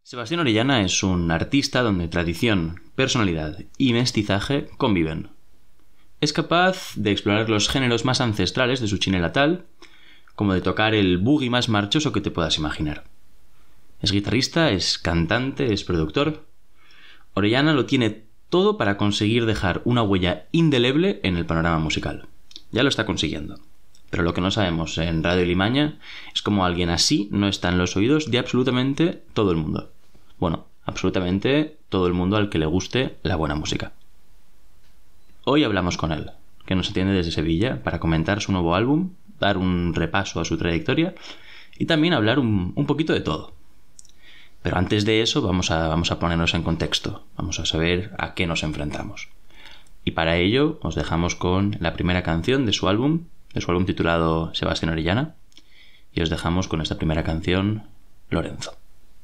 Sebastián Orellana es un artista donde tradición, personalidad y mestizaje conviven. Es capaz de explorar los géneros más ancestrales de su chine natal, como de tocar el boogie más marchoso que te puedas imaginar. Es guitarrista, es cantante, es productor. Orellana lo tiene todo para conseguir dejar una huella indeleble en el panorama musical. Ya lo está consiguiendo. Pero lo que no sabemos en Radio Limaña es cómo alguien así no está en los oídos de absolutamente todo el mundo. Bueno, absolutamente todo el mundo al que le guste la buena música. Hoy hablamos con él, que nos atiende desde Sevilla, para comentar su nuevo álbum, dar un repaso a su trayectoria y también hablar un poquito de todo. Pero antes de eso vamos a ponernos en contexto, vamos a saber a qué nos enfrentamos. Y para ello os dejamos con la primera canción de su álbum titulado Sebastián Orellana, y os dejamos con esta primera canción, Lorenzo.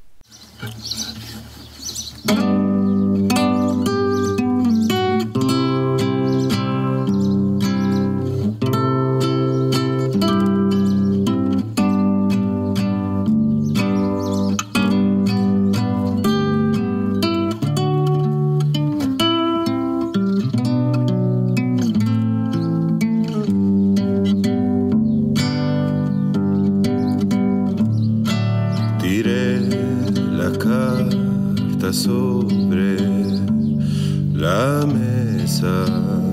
Sobre la mesa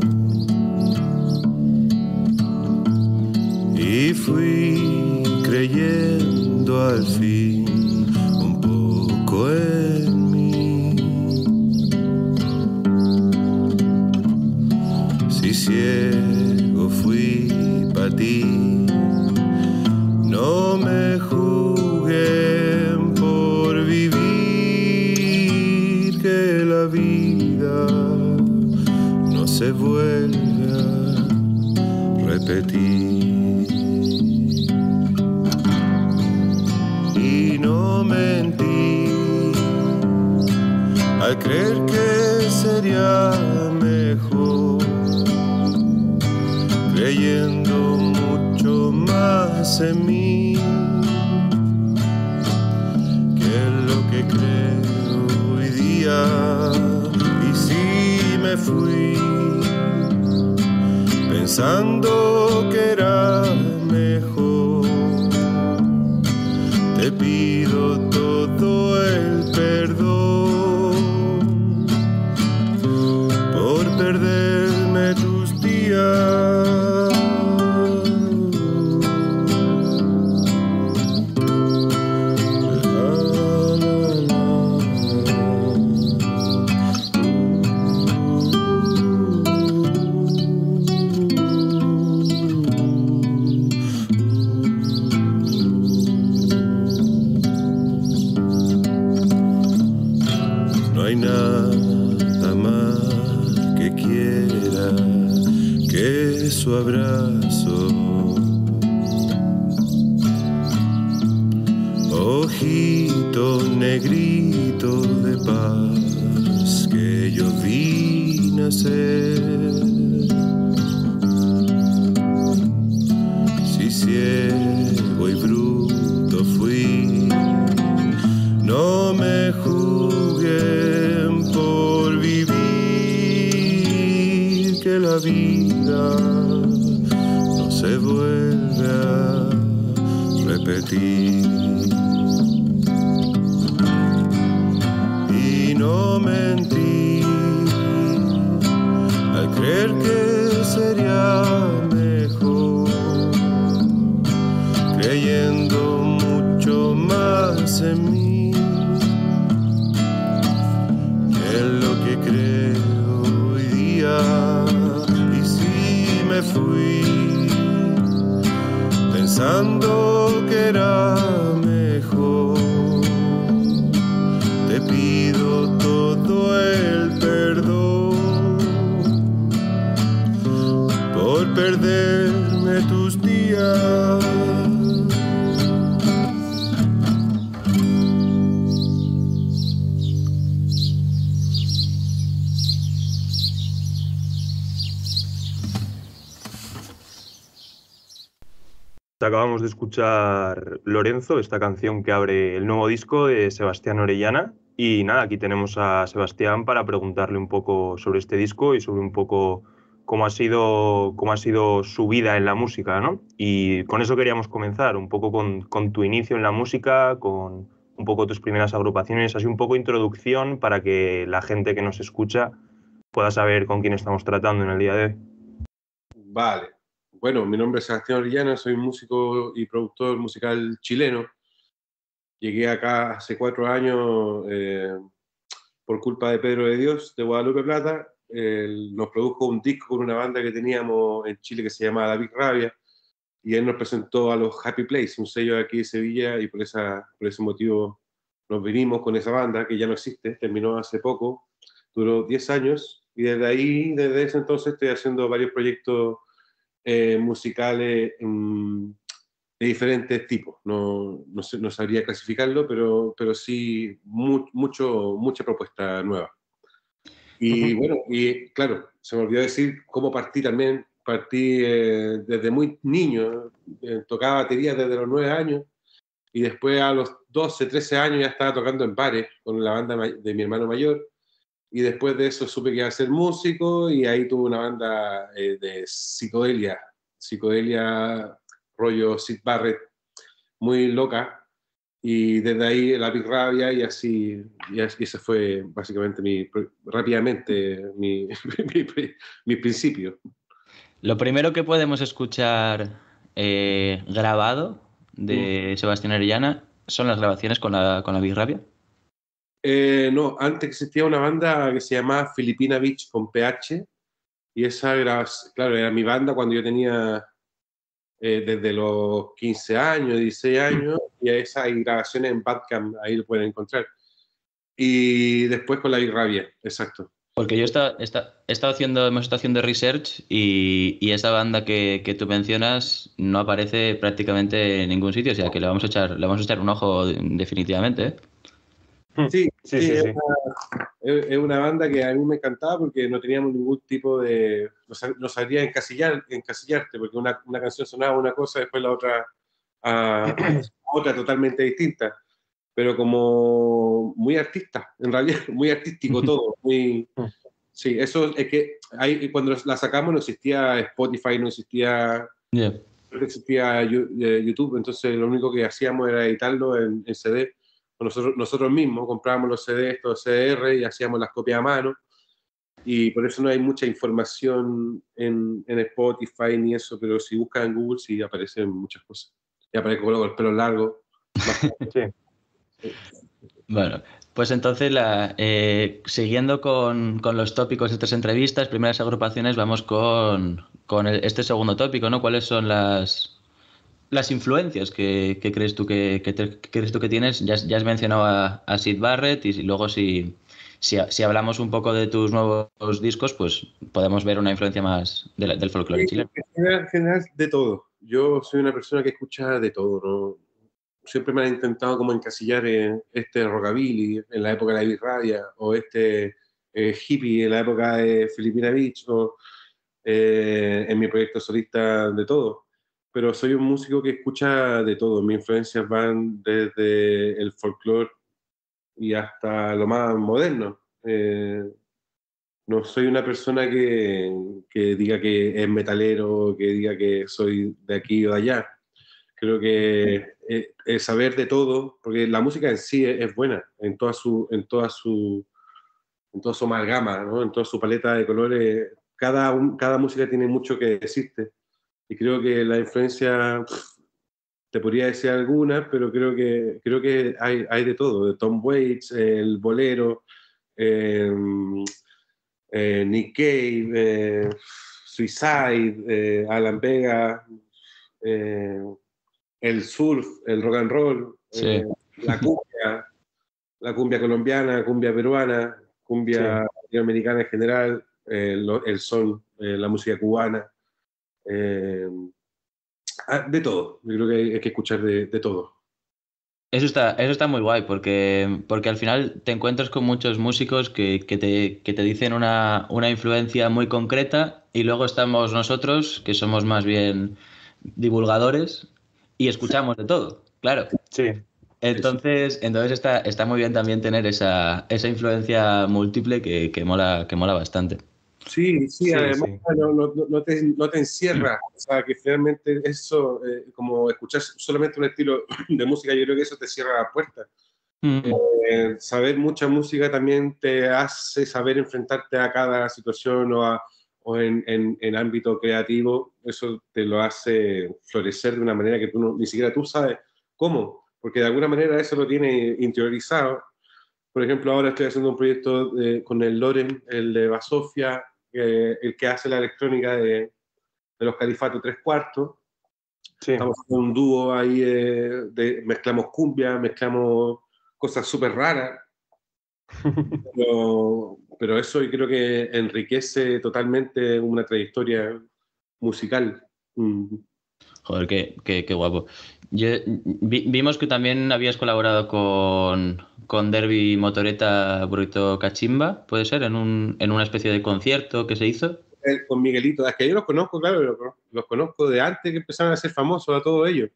y fui creyendo al fin un poco en mí. Si ciego fui para ti, no me juzguen por vivir, que la vida no se vuelve a repetir. Y no mentí al creer que sería mejor, creyendo mucho más en mí que lo que creo hoy día. Y si me fui pensando que era mejor, te pido todo el perdón por perderme tus días. No hay nada más que quiera que su abrazo, ojito negrito de paz que yo vi nacer. Si ciego y bruto fui, no me juzguen por vivir, que la vida no se vuelve a repetir. Y no mentí al creer que sería mejor, creyendo mucho más en mí que lo que creo hoy día. Y si me fui pensando que era mejor, te pido todo el perdón por perderme tus días. Acabamos de escuchar Lorenzo, esta canción que abre el nuevo disco de Sebastián Orellana. Y nada, aquí tenemos a Sebastián para preguntarle un poco sobre este disco y sobre un poco cómo ha sido su vida en la música, ¿no? Y con eso queríamos comenzar, un poco con tu inicio en la música, con un poco tus primeras agrupaciones, así un poco introducción para que la gente que nos escucha pueda saber con quién estamos tratando en el día de hoy. Vale. Bueno, mi nombre es Sebastián Orellana, soy músico y productor musical chileno. Llegué acá hace 4 años por culpa de Pedro de Dios, de Guadalupe Plata. Él nos produjo un disco con una banda que teníamos en Chile que se llamaba La Big Rabia, y él nos presentó a los Happy Place, un sello de aquí de Sevilla, y por ese motivo nos vinimos con esa banda, que ya no existe, terminó hace poco, duró 10 años, y desde ese entonces estoy haciendo varios proyectos musicales de diferentes tipos. No sabría clasificarlo, pero sí mucha propuesta nueva. Y bueno, y claro, se me olvidó decir cómo partí también. Partí desde muy niño, tocaba batería desde los 9 años, y después a los 12, 13 años ya estaba tocando en bares con la banda de mi hermano mayor. Y después de eso supe que iba a ser músico, y ahí tuve una banda de psicodelia rollo Syd Barrett, muy loca, y desde ahí la Big Rabia, y ese fue básicamente rápidamente mi principio. Lo primero que podemos escuchar grabado de Sebastián Orellana son las grabaciones con la Big Rabia. No, antes existía una banda que se llamaba Filipina Beach con PH, y esa era, claro, era mi banda cuando yo tenía desde los 15 años, 16 años, y esa hay grabaciones en Bandcamp, ahí lo pueden encontrar. Y después con la Big Rabia, exacto. Porque yo hemos estado haciendo research y esa banda que tú mencionas no aparece prácticamente en ningún sitio, o sea que le vamos a echar un ojo definitivamente, ¿eh? Sí. Sí. Es una banda que a mí me encantaba porque no teníamos ningún tipo de... No sabría encasillarte, porque una canción sonaba una cosa, después la otra otra totalmente distinta. Pero como muy artista, en realidad, muy artístico todo. Sí, eso es que cuando la sacamos no existía Spotify, no existía, Yeah. no existía YouTube, entonces lo único que hacíamos era editarlo en CD. Nosotros mismos comprábamos los CDs, estos CDR, y hacíamos las copias a mano, y por eso no hay mucha información en Spotify ni eso, pero si buscas en Google sí aparecen muchas cosas. Y aparece con el pelo largo. Sí. Bueno, pues entonces, siguiendo con los tópicos de estas entrevistas, primeras agrupaciones, vamos con este segundo tópico, ¿no? ¿Cuáles son las influencias que crees tú que crees tú que tienes? Ya has mencionado a Syd Barrett, y luego si hablamos un poco de tus nuevos discos, pues podemos ver una influencia más del folclore chileno. En general, de todo. Yo soy una persona que escucha de todo, ¿no? Siempre me han intentado como encasillar en este rockabilly en la época de la Big Rabia, o este hippie en la época de Filipina Beach, o en mi proyecto solista, de todo. Pero soy un músico que escucha de todo. Mis influencias van desde el folclore y hasta lo más moderno. No soy una persona que diga que es metalero, que diga que soy de aquí o de allá. Creo que saber de todo, porque la música en sí es buena, en toda su amalgama, ¿no? En toda su paleta de colores. Cada música tiene mucho que decirte. Y creo que la influencia, te podría decir algunas, pero creo que hay de todo. De Tom Waits, el bolero, eh, Nick Cave, Suicide, Alan Vega, el surf, el rock and roll, Sí. la cumbia colombiana, cumbia peruana, cumbia latinoamericana en general, el son, la música cubana, de todo. Yo creo que hay que escuchar de todo. Eso está muy guay, porque al final te encuentras con muchos músicos que te dicen una influencia muy concreta, y luego estamos nosotros, que somos más bien divulgadores, y escuchamos de todo, claro. Sí. Entonces está muy bien también tener esa influencia múltiple que mola bastante. Sí, sí, Sí, además sí. no te encierra, o sea, que finalmente eso, como escuchar solamente un estilo de música, yo creo que eso te cierra la puerta. Saber mucha música también te hace saber enfrentarte a cada situación o en ámbito creativo, eso te lo hace florecer de una manera que tú ni siquiera tú sabes cómo, porque de alguna manera eso lo tiene interiorizado. Por ejemplo, ahora estoy haciendo un proyecto con el Loren, el de Basofia, el que hace la electrónica de los Califato Tres Cuartos. Sí. Estamos haciendo un dúo ahí, mezclamos cumbia, mezclamos cosas súper raras, pero eso yo creo que enriquece totalmente una trayectoria musical. Mm. Joder, qué guapo. Vimos que también habías colaborado con Derby Motoreta Burrito Cachimba, ¿puede ser? En una especie de concierto que se hizo. Con Miguelito, es que yo los conozco, claro, los conozco de antes que empezaron a ser famosos a todos ellos.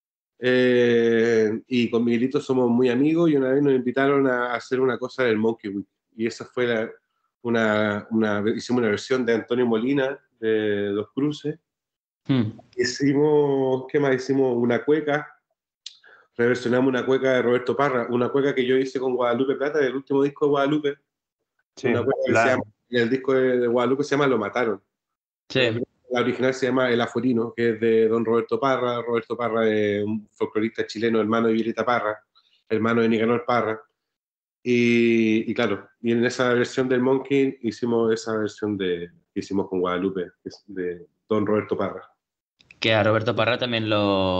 Y con Miguelito somos muy amigos y una vez nos invitaron a hacer una cosa del Monkey Week. Y esa fue hicimos una versión de Antonio Molina, de Los Cruces. Hicimos, ¿qué más? Hicimos una cueca, reversionamos una cueca de Roberto Parra, una cueca que yo hice con Guadalupe Plata, del último disco de Guadalupe. Sí, Una cueca que se llama, el disco de Guadalupe se llama Lo Mataron. Sí. La original se llama El Aforino, que es de don Roberto Parra. Roberto Parra es un folclorista chileno, hermano de Violeta Parra, hermano de Nicanor Parra. Y claro, y en esa versión del Monkey hicimos esa versión que hicimos con Guadalupe, que es de don Roberto Parra. Que a Roberto Parra también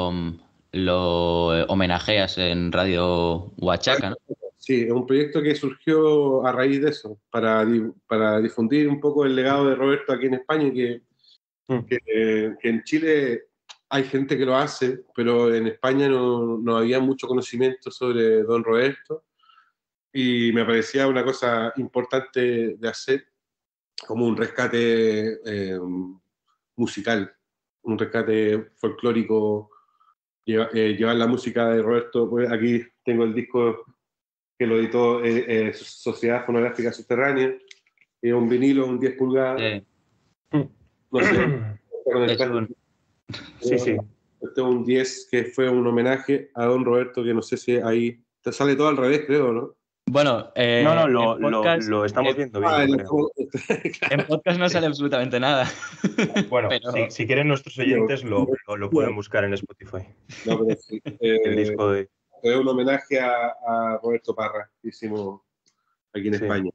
lo homenajeas en Radio Huachaca, ¿no? Sí, es un proyecto que surgió a raíz de eso, para difundir un poco el legado de Roberto aquí en España, que en Chile hay gente que lo hace, pero en España no había mucho conocimiento sobre don Roberto y me parecía una cosa importante de hacer, como un rescate musical, un rescate folclórico, llevar la música de Roberto. Pues aquí tengo el disco que lo editó Sociedad Fonográfica Subterránea, es un vinilo, un 10 pulgadas, no sé, con el Es un... Sí, sí. Este es un 10 que fue un homenaje a don Roberto, que no sé si ahí te sale todo al revés, creo, ¿no? Bueno, No, en podcast, lo estamos viendo bien, Ah, yo creo. en podcast no Sí. sale absolutamente nada. Bueno, Pero si quieren nuestros oyentes lo pueden buscar en Spotify. no, pero sí. El disco de... Es un homenaje a Roberto Parra que hicimos aquí en Sí. España.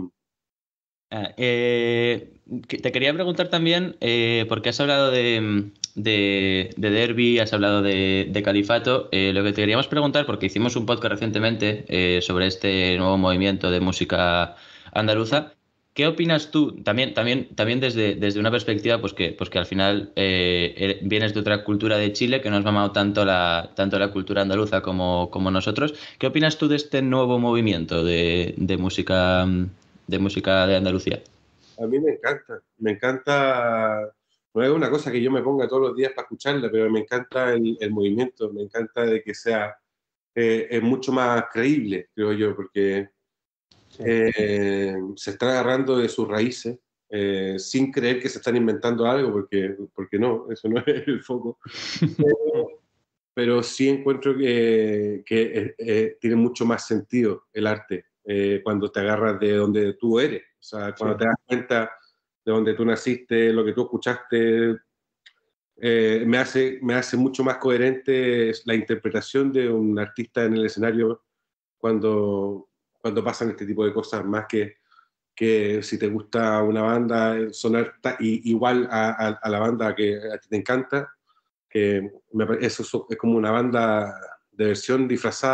Te quería preguntar también, porque has hablado de Derby, has hablado de Califato. Lo que te queríamos preguntar, porque hicimos un podcast recientemente sobre este nuevo movimiento de música andaluza. ¿Qué opinas tú? También desde una perspectiva, pues que al final vienes de otra cultura de Chile, que no has mamado tanto la cultura andaluza como nosotros. ¿Qué opinas tú de este nuevo movimiento de música de Andalucía? A mí me encanta, no es una cosa que yo me ponga todos los días para escucharla, pero me encanta el movimiento, me encanta de que sea, es mucho más creíble, creo yo, porque Sí. se están agarrando de sus raíces, sin creer que se están inventando algo, porque no, eso no es el foco. Pero sí encuentro que tiene mucho más sentido el arte cuando te agarras de donde tú eres. O sea, cuando Sí. te das cuenta de donde tú naciste, lo que tú escuchaste, me hace mucho más coherente la interpretación de un artista en el escenario cuando pasan este tipo de cosas, más que si te gusta una banda, sonar igual a la banda que a ti te encanta, que eso es como una banda de versión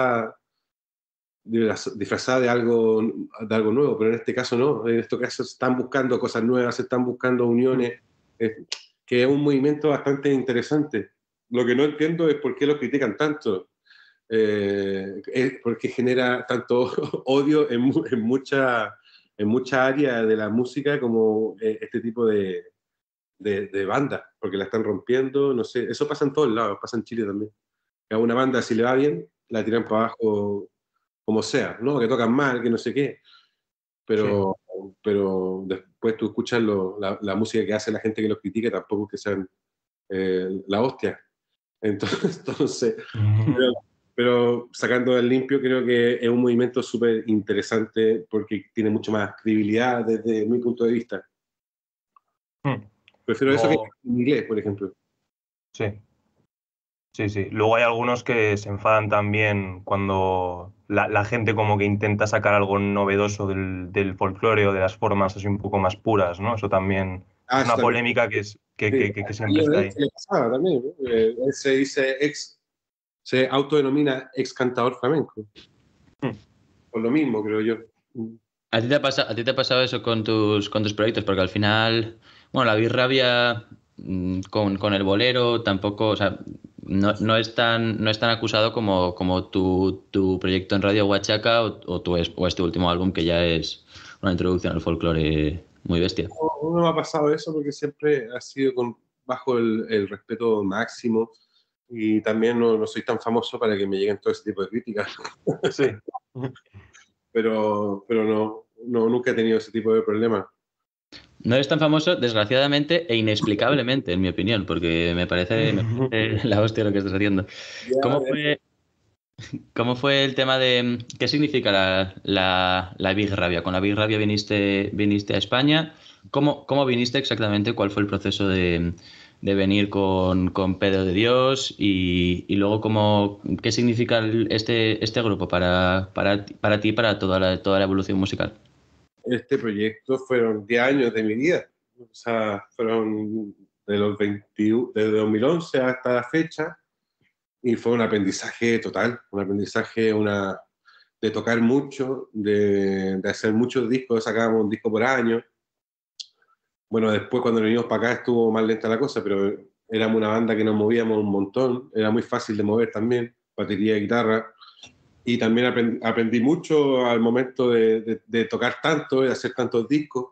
disfrazada de algo nuevo, pero en este caso no, en este caso están buscando cosas nuevas, están buscando uniones, que es un movimiento bastante interesante. Lo que no entiendo es por qué lo critican tanto, es porque genera tanto odio en mucha área de la música como este tipo de bandas, porque la están rompiendo, no sé, eso pasa en todos lados, pasa en Chile también. Que a una banda, si le va bien, la tiran para abajo como sea, ¿no? Que tocan mal, que no sé qué. Pero, pero después tú escuchas la música que hace la gente que los critica, tampoco que sean la hostia. Entonces pero sacando del limpio, creo que es un movimiento súper interesante porque tiene mucho más credibilidad desde mi punto de vista. Prefiero eso que en inglés, por ejemplo. Sí. Sí, sí. Luego hay algunos que se enfadan también cuando la gente como que intenta sacar algo novedoso del folclore o de las formas así un poco más puras, ¿no? Eso también es Eso una también. polémica que A siempre está ahí. se le pasaba también, ¿no? Él se dice se autodenomina ex cantador flamenco. Por lo mismo, creo yo. ¿A ti te ha pasado eso con tus proyectos? Porque al final, bueno, la Birrabia con el bolero tampoco, o sea, no es tan acusado como tu proyecto en Radio Huachaca o este último álbum que ya es una introducción al folclore muy bestia. No me ha pasado eso porque siempre ha sido bajo el respeto máximo y también no soy tan famoso para que me lleguen todo ese tipo de críticas. Sí. Pero nunca he tenido ese tipo de problemas. No eres tan famoso, desgraciadamente e inexplicablemente, en mi opinión, porque me parece la hostia lo que estás haciendo. Ya, ¿Cómo fue, cómo fue el tema de qué significa la Big Rabia? ¿Con la Big Rabia viniste a España? ¿Cómo viniste exactamente? ¿Cuál fue el proceso de venir con Pedro de Dios? Y luego, ¿qué significa este grupo para ti, para toda la evolución musical? este proyecto fueron 10 años de mi vida. O sea, fueron de los 21, desde 2011 hasta la fecha. Y fue un aprendizaje total, un aprendizaje de tocar mucho, de hacer muchos discos, sacábamos un disco por año. Bueno, después cuando venimos para acá estuvo más lenta la cosa, pero éramos una banda que nos movíamos un montón, era muy fácil de mover también, batería, guitarra, y también aprendí mucho al momento de tocar tanto, de hacer tantos discos.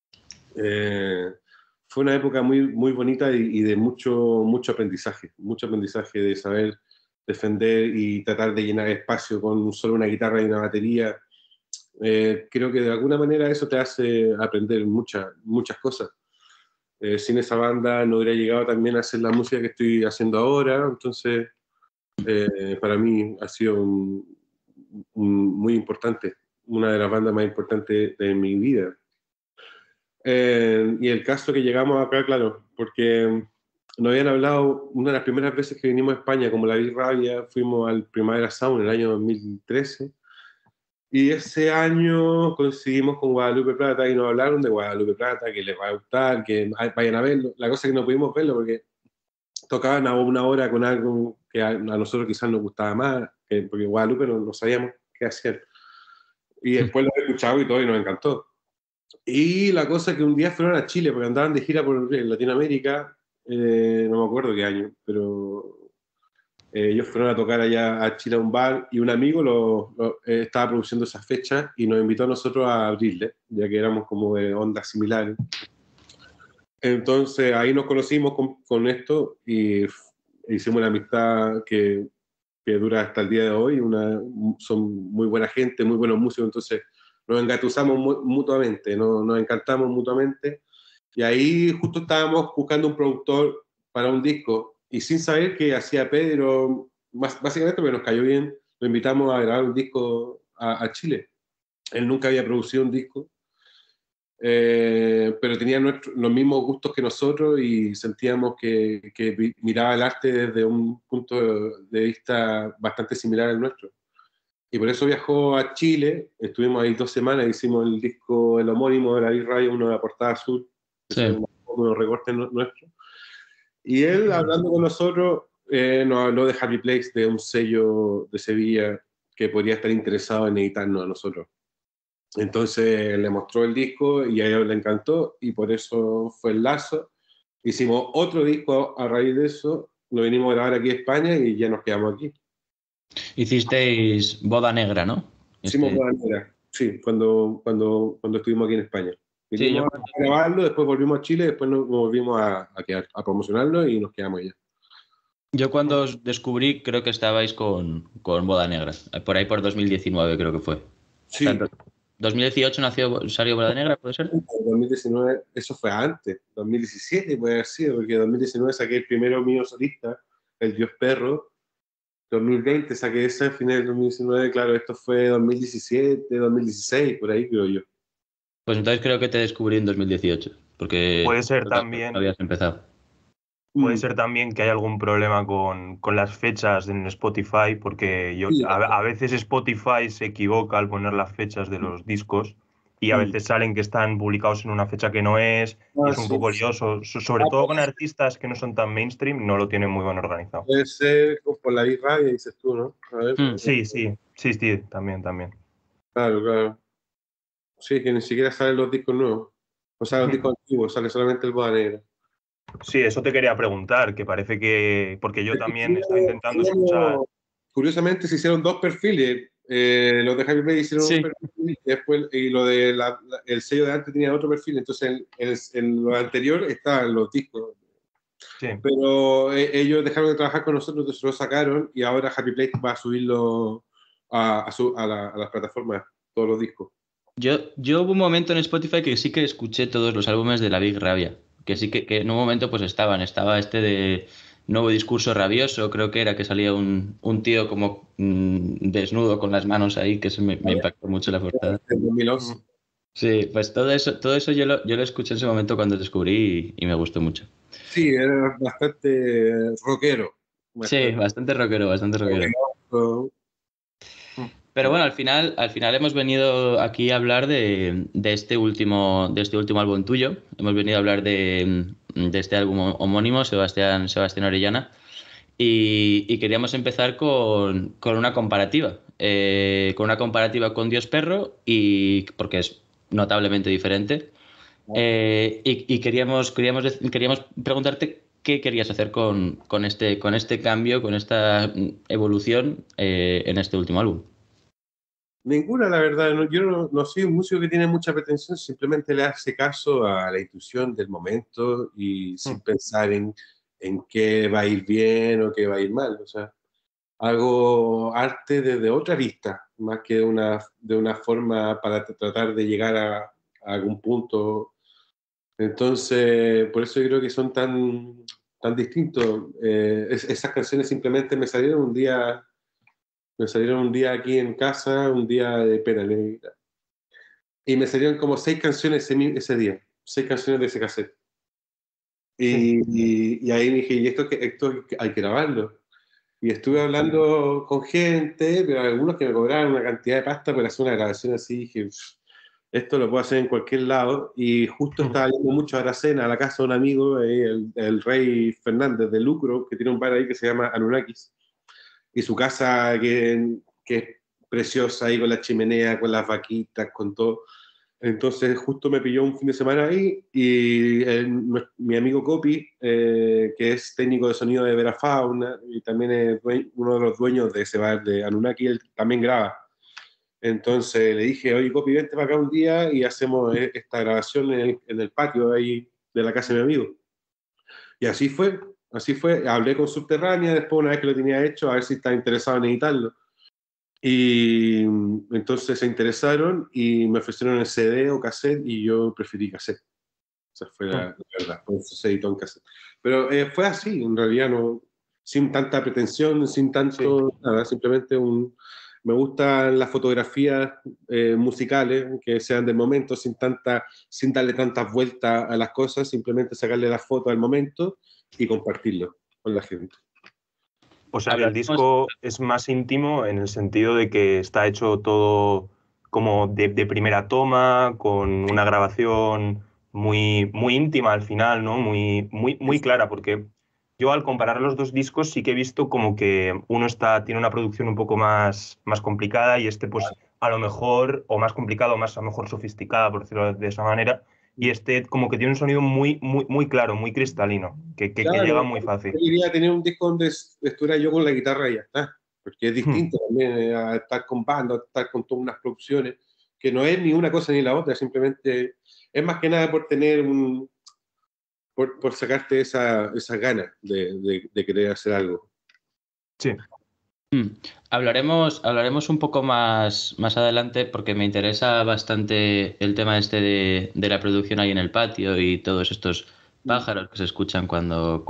Fue una época muy, muy bonita y de mucho aprendizaje de saber defender y tratar de llenar espacio con solo una guitarra y una batería. Creo que de alguna manera eso te hace aprender muchas cosas. Sin esa banda no hubiera llegado también a hacer la música que estoy haciendo ahora, entonces para mí ha sido muy importante, una de las bandas más importantes de mi vida. Y el caso que llegamos acá, claro, porque nos habían hablado, una de las primeras veces que vinimos a España, como la vi Rabia, fuimos al Primavera Sound en el año 2013, y ese año coincidimos con Guadalupe Plata y nos hablaron de Guadalupe Plata, que les va a gustar, que vayan a verlo. La cosa es que no pudimos verlo porque tocaban a una hora con algo que a nosotros quizás nos gustaba más, porque Guadalupe no sabíamos qué hacer. Y después lo he escuchado y todo y nos encantó. Y la cosa es que un día fueron a Chile, porque andaban de gira por Latinoamérica, no me acuerdo qué año, pero ellos fueron a tocar allá a Chile a un bar y un amigo estaba produciendo esas fechas y nos invitó a nosotros a abrirle, ya que éramos como de ondas similares. Entonces ahí nos conocimos con esto y hicimos una amistad que dura hasta el día de hoy. Son muy buena gente, muy buenos músicos, entonces nos engatusamos mutuamente, nos encantamos mutuamente. Y ahí justo estábamos buscando un productor para un disco y sin saber qué hacía Pedro, básicamente porque nos cayó bien, lo invitamos a grabar un disco a Chile. Él nunca había producido un disco, pero tenía los mismos gustos que nosotros y sentíamos que miraba el arte desde un punto de vista bastante similar al nuestro. Y por eso viajó a Chile, estuvimos ahí 2 semanas, hicimos el disco, el homónimo de la Big Radio, uno de la portada azul, que Sí. son unos recortes nuestros. Y él, hablando con nosotros, nos habló de Happy Place, de un sello de Sevilla que podría estar interesado en editarnos a nosotros. Entonces le mostró el disco y a él le encantó y por eso fue el lazo. Hicimos otro disco a raíz de eso, lo venimos a grabar aquí a España y ya nos quedamos aquí. Hicisteis Boda Negra, ¿no? Hicimos Boda Negra, sí, cuando estuvimos aquí en España. Sí, Vinimos a grabarlo, después volvimos a Chile, después nos volvimos a promocionarlo y nos quedamos allá. yo cuando os descubrí creo que estabais con Boda Negra, por ahí por 2019 creo que fue. O sea, Sí, 2018 salió Boda Negra, ¿puede ser? 2019, eso fue antes, 2017 puede haber sido, porque en 2019 saqué el primero mío solista, El Dios Perro, 2020 saqué ese, al final del 2019, claro, esto fue 2017, 2016, por ahí creo yo. Pues entonces creo que te descubrí en 2018, Puede porque ser creo que también, habías empezado. puede Mm, ser también que hay algún problema con las fechas en Spotify, porque sí, a veces Spotify se equivoca al poner las fechas de los discos y a mm. veces salen que están publicados en una fecha que no es y Ah, es un sí. poco lioso. Sobre Ah, todo con artistas que no son tan mainstream, no lo tienen muy bien organizado. puede ser por la Big Radio, dices tú, ¿no? A ver, Hmm. Sí, sí, sí, sí, también, también. claro, claro. Sí, que ni siquiera salen los discos nuevos. O sea, los discos antiguos, sale solamente el Boda Negra. Sí, eso te quería preguntar, que parece que, porque yo también estaba intentando escuchar. Teníamos- Curiosamente se hicieron dos perfiles. Los de Happy Play hicieron un Sí. perfil y después y lo de el sello de antes tenía otro perfil. Entonces en lo anterior estaban los discos. Sí. Pero ellos dejaron de trabajar con nosotros, entonces lo sacaron y ahora Happy Play va a subirlo a las plataformas, todos los discos. Yo hubo un momento en Spotify que sí que escuché todos los álbumes de la Big Rabia, que sí que en un momento pues estaba este de Nuevo Discurso Rabioso, creo que era que salía un tío como desnudo con las manos ahí, que me impactó mucho la portada. En 2011. Mm. Sí, pues todo eso yo lo escuché en ese momento cuando descubrí y me gustó mucho. Sí, era bastante rockero. Sí, Bastante bastante rockero, bastante rockero. rockero. Pero bueno, al final hemos venido aquí a hablar de este último álbum tuyo. Hemos venido a hablar de este álbum homónimo, Sebastián Orellana. Y queríamos empezar con una comparativa. Con una comparativa con Dios Perro, y porque es notablemente diferente. Y queríamos preguntarte qué querías hacer con este cambio, con esta evolución en este último álbum. Ninguna, la verdad. Yo no soy un músico que tiene mucha pretensión, simplemente le hace caso a la intuición del momento y sin pensar en qué va a ir bien o qué va a ir mal. O sea, hago arte desde otra vista, más que de una forma para tratar de llegar a algún punto. Entonces, por eso yo creo que son tan distintos. Esas canciones simplemente me salieron un día aquí en casa, un día de pena negra. Y me salieron como 6 canciones ese día, 6 canciones de ese cassette. Sí. Y ahí dije, y esto hay que grabarlo. Y estuve hablando con gente, pero algunos que me cobraban una cantidad de pasta por hacer una grabación así, dije, "Uf, esto lo puedo hacer en cualquier lado". Y justo estaba yendo mucho a Aracena, a la casa de un amigo, el Rey Fernández de Lucro, que tiene un bar ahí que se llama Anunnakis. Y su casa que es preciosa ahí con la chimenea, con las vaquitas, con todo. Entonces justo me pilló un fin de semana ahí y mi amigo Copi, que es técnico de sonido de Verafauna y también es uno de los dueños de ese bar de Anunnaki, él también graba. Entonces le dije, oye Copi, vente para acá un día y hacemos esta grabación en el patio ahí de la casa de mi amigo. Y así fue. Hablé con Subterránea después, una vez que lo tenía hecho, a ver si estaba interesado en editarlo. Y entonces se interesaron y me ofrecieron el CD o cassette y yo preferí cassette. Esa fue la verdad, por eso se editó en cassette. Pero fue así, en realidad, no, sin tanta pretensión, sin Sí. tanto nada, simplemente me gustan las fotografías musicales que sean del momento, sin darle tantas vueltas a las cosas, simplemente sacarle la foto al momento y compartirlo con la gente. O sea que el Hablaremos. disco es más íntimo en el sentido de que está hecho todo como de primera toma, con una grabación muy, muy íntima al final, ¿no? Muy, muy, muy clara, porque yo al comparar los dos discos sí que he visto como que uno tiene una producción un poco más complicada y este pues a lo mejor, o más complicado, más a lo mejor sofisticada, por decirlo de esa manera, y este como que tiene un sonido muy, muy, muy claro, muy cristalino, que llega Claro, muy fácil. yo quería tener un disco donde estuviera yo con la guitarra y ya está, porque es distinto también a estar con bandas, a estar con todas unas producciones, que no es ni una cosa ni la otra, simplemente es más que nada por tener por sacarte esa ganas de querer hacer algo. Sí. Hablaremos un poco más adelante porque me interesa bastante el tema este de la producción ahí en el patio y todos estos pájaros que se escuchan cuando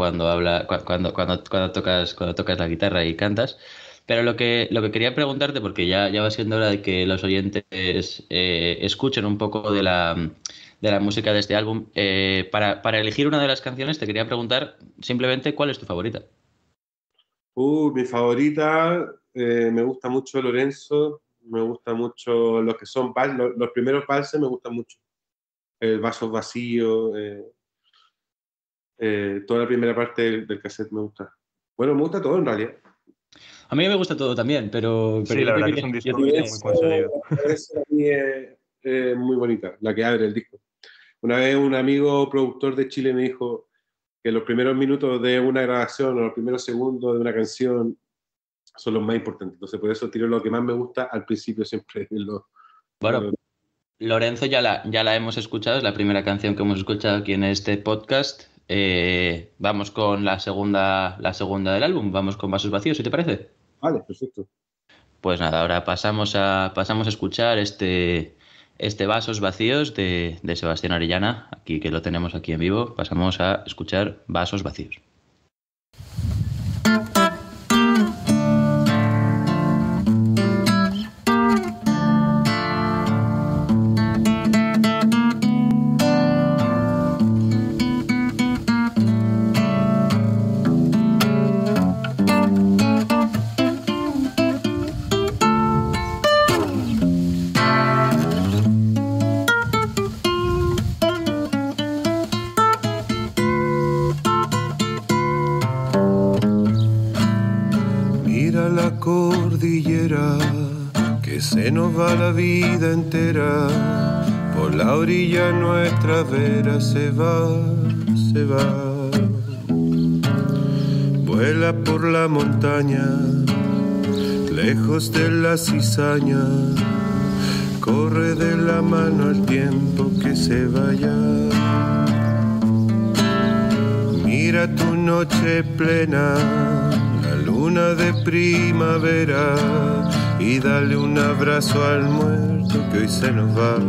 tocas la guitarra y cantas. Pero lo que quería preguntarte, porque ya va siendo hora de que los oyentes escuchen un poco de la música de este álbum, para elegir una de las canciones te quería preguntar simplemente cuál es tu favorita. Mi favorita, me gusta mucho Lorenzo, me gusta mucho los que son los primeros valses, me gustan mucho. El Vasos Vacíos, toda la primera parte del cassette me gusta. Bueno, me gusta todo en realidad. A mí me gusta todo también, pero Sí, la verdad que es un disco muy conseguido. Esa a mí es muy bonita, la que abre el disco. Una vez un amigo productor de Chile me dijo que los primeros minutos de una grabación o los primeros segundos de una canción son los más importantes. Entonces, por eso tiro lo que más me gusta al principio siempre. Bueno, Lorenzo ya la hemos escuchado, es la primera canción que hemos escuchado aquí en este podcast. Vamos con la segunda del álbum, vamos con Vasos Vacíos, ¿sí te parece? Vale, perfecto. Pues nada, ahora pasamos a escuchar este Vasos Vacíos de Sebastián Orellana, aquí que lo tenemos aquí en vivo. Pasamos a escuchar Vasos Vacíos. Se nos va la vida entera, por la orilla nuestra vera se va. Vuela por la montaña, lejos de la cizaña, corre de la mano el tiempo que se vaya. Mira tu noche plena, la luna de primavera, y dale un abrazo al muerto que hoy se nos va.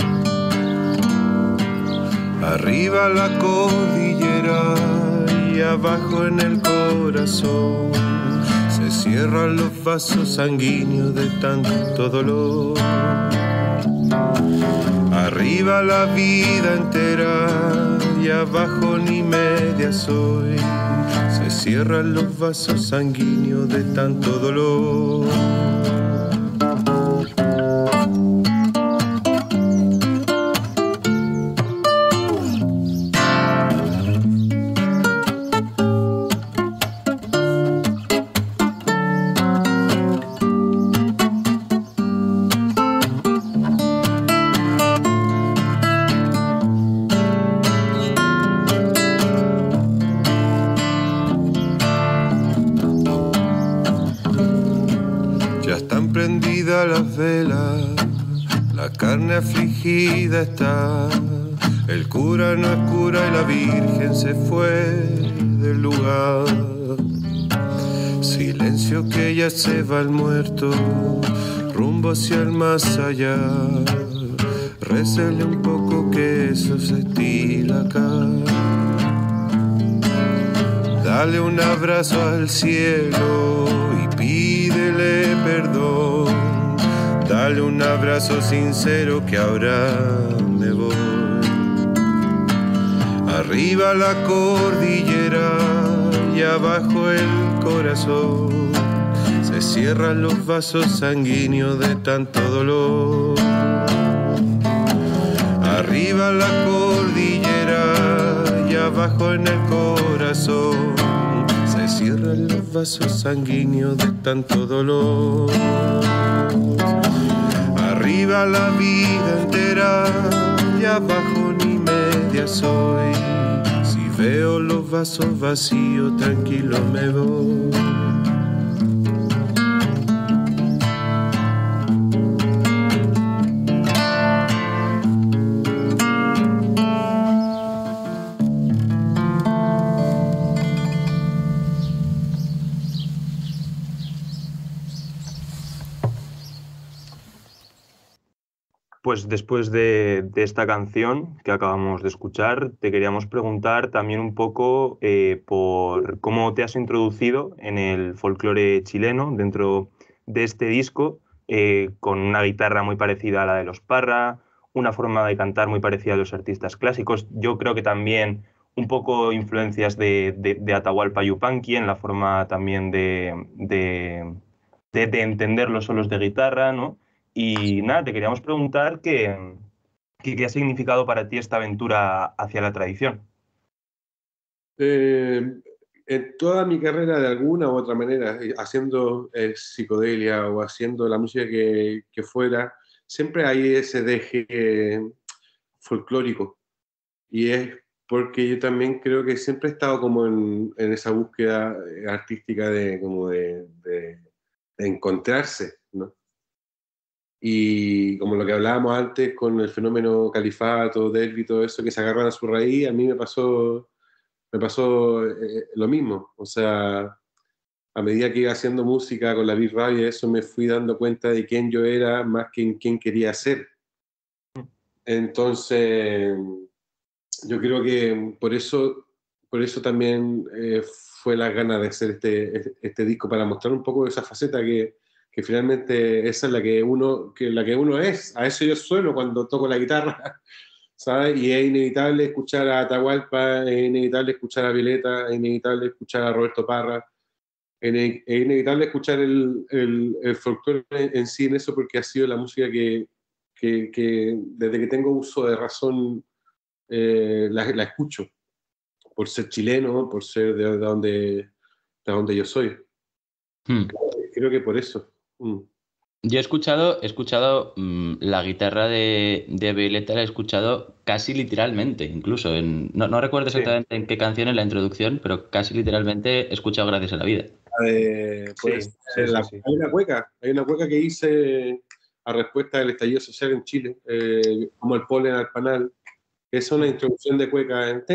Arriba la cordillera y abajo en el corazón se cierran los vasos sanguíneos de tanto dolor. Arriba la vida entera y abajo ni media soy, se cierran los vasos sanguíneos de tanto dolor. Las velas, la carne afligida está, el cura no es cura y la virgen se fue del lugar. Silencio que ya se va el muerto, rumbo hacia el más allá. Récele un poco que eso se estila acá. Dale un abrazo al cielo y pídele perdón. Dale un abrazo sincero que ahora me voy. Arriba la cordillera y abajo el corazón se cierran los vasos sanguíneos de tanto dolor. Arriba la cordillera y abajo en el corazón se cierran los vasos sanguíneos de tanto dolor. Arriba la vida entera y abajo ni media soy. Si veo los vasos vacíos, tranquilo me voy. Pues después de esta canción que acabamos de escuchar, te queríamos preguntar también un poco por cómo te has introducido en el folclore chileno dentro de este disco, con una guitarra muy parecida a la de los Parra, una forma de cantar muy parecida a los artistas clásicos. Yo creo que también un poco influencias de Atahualpa Yupanqui en la forma también de entender los solos de guitarra, ¿no? Y nada, te queríamos preguntar qué ha significado para ti esta aventura hacia la tradición. En toda mi carrera, de alguna u otra manera, haciendo psicodelia o haciendo la música que fuera, siempre hay ese deje folclórico. Y es porque yo también creo que siempre he estado como en esa búsqueda artística de encontrarse, ¿no? Y como lo que hablábamos antes con el fenómeno califato, Delhi y todo eso, que se agarran a su raíz, a mí me pasó lo mismo. O sea, a medida que iba haciendo música con la Big Radio, eso me fui dando cuenta de quién yo era más que en quién quería ser. Entonces, yo creo que por eso también fue la gana de hacer este disco, para mostrar un poco esa faceta que finalmente esa es la que uno es. A eso yo sueno cuando toco la guitarra, ¿sabes? Y es inevitable escuchar a Atahualpa, es inevitable escuchar a Violeta, es inevitable escuchar a Roberto Parra, es inevitable escuchar el folclore en sí en eso, porque ha sido la música que desde que tengo uso de razón la escucho, por ser chileno, por ser de donde yo soy. Hmm. Creo que por eso. Yo he escuchado la guitarra de Violeta, la he escuchado casi literalmente, incluso. No recuerdo Sí, exactamente en qué canción en la introducción, pero casi literalmente he escuchado Gracias a la vida. Puede sí, ser sí, sí. hay una cueca que hice a respuesta del estallido social en Chile, como el polen al panal. Es una introducción de cueca en...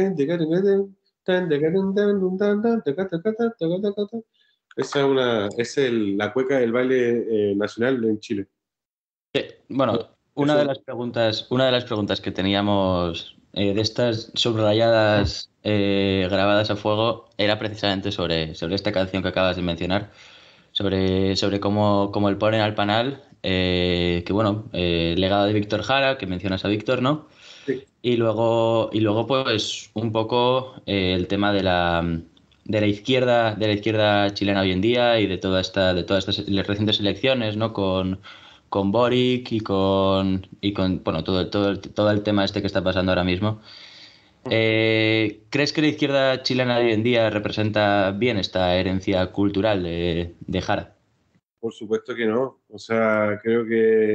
Esa es la cueca del baile nacional en Chile. Bueno, una de Eso, las preguntas que teníamos de estas subrayadas, grabadas a fuego, era precisamente sobre esta canción que acabas de mencionar, sobre cómo el ponen al panal, que bueno, legado de Víctor Jara, que mencionas a Víctor, ¿no? sí. Y luego pues un poco el tema de la izquierda chilena hoy en día y de todas estas recientes elecciones, ¿no? Con Boric y con bueno, todo el tema este que está pasando ahora mismo. ¿Crees que la izquierda chilena de hoy en día representa bien esta herencia cultural de Jara? Por supuesto que no. O sea, creo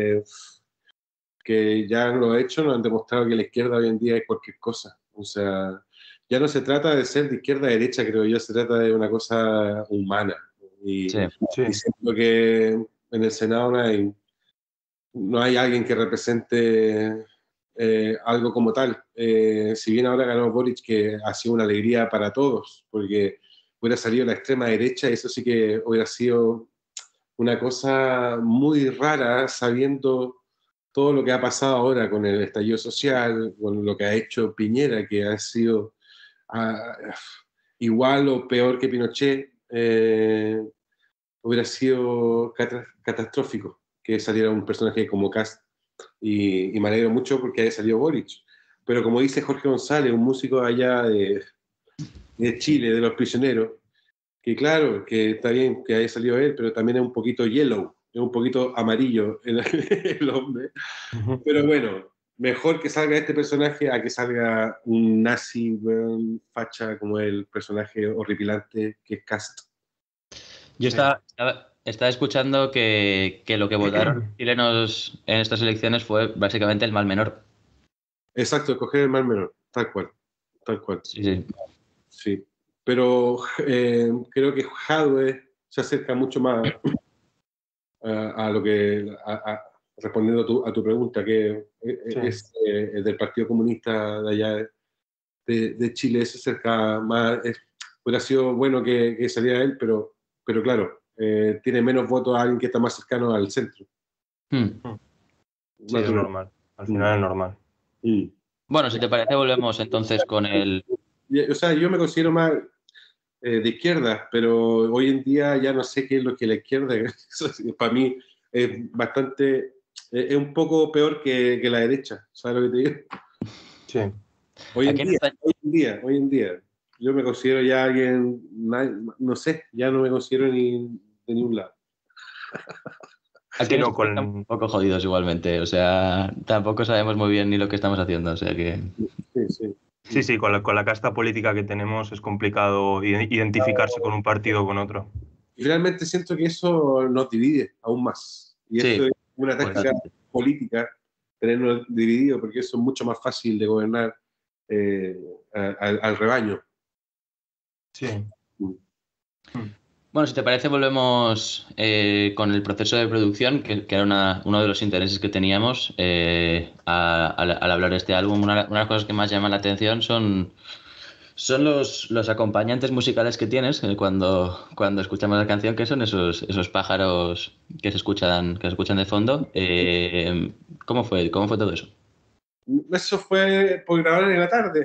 que ya lo ha hecho, nos han demostrado que la izquierda hoy en día es cualquier cosa. O sea, ya no se trata de ser de izquierda a derecha, creo yo, se trata de una cosa humana. Y, Sí. Sí, y siento que en el Senado no hay alguien que represente algo como tal. Si bien ahora ganó Boric, que ha sido una alegría para todos, porque hubiera salido la extrema derecha, eso sí que hubiera sido una cosa muy rara, sabiendo todo lo que ha pasado ahora con el estallido social, con lo que ha hecho Piñera, que ha sido ah, igual o peor que Pinochet. Hubiera sido catastrófico que saliera un personaje como Kast, y me alegro mucho porque haya salido Boric. Pero como dice Jorge González, un músico allá de Chile, de Los Prisioneros, que claro, que está bien que haya salido él, pero también es un poquito yellow, es un poquito amarillo el hombre. ujú. Pero bueno, mejor que salga este personaje a que salga un nazi, facha, como el personaje horripilante que es Kast. Yo Sí. estaba escuchando que lo que votaron los chilenos en estas elecciones fue básicamente el mal menor. Exacto, escoger el mal menor, tal cual, tal cual. Sí, sí. Sí, pero creo que Jadwe se acerca mucho más a lo que, respondiendo a tu pregunta, que Sí. es del Partido Comunista de allá de Chile, se acerca más. Hubiera sido bueno que saliera él, pero claro, tiene menos votos a alguien que está más cercano al centro. Hmm. Sí, es Natural. normal. Al final es normal. Bueno, si te parece, volvemos entonces con el... O sea, yo me considero más de izquierda, pero hoy en día ya no sé qué es lo que la izquierda. Para mí es bastante, es un poco peor que la derecha, ¿sabes lo que te digo? Sí. Hoy en día, yo me considero ya alguien, no sé, ya no me considero ni de ningún lado. Aquí Sí, no, estamos un poco jodidos igualmente, o sea, tampoco sabemos muy bien ni lo que estamos haciendo, o sea que... Sí, con la casta política que tenemos es complicado identificarse con un partido o con otro. Y realmente siento que eso nos divide aún más. Y Sí, eso es una táctica totalmente. política, tenernos divididos, porque eso es mucho más fácil de gobernar al rebaño. Sí. Bueno, si te parece, volvemos con el proceso de producción, que era uno de los intereses que teníamos al hablar de este álbum. Una de las cosas que más llaman la atención son los acompañantes musicales que tienes cuando escuchamos la canción, que son esos pájaros que se escuchan de fondo. ¿Cómo fue todo eso? Eso fue por grabar en la tarde.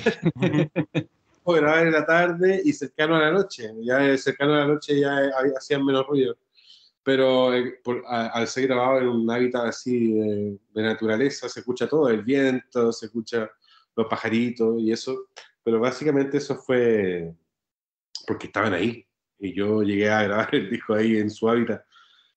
Por grabar en la tarde y cercano a la noche. Ya cercano a la noche ya hacían menos ruido. Pero al ser grabado en un hábitat así de naturaleza, se escucha todo, el viento, se escucha los pajaritos y eso. Pero básicamente eso fue porque estaban ahí. Y yo llegué a grabar el disco ahí en su hábitat.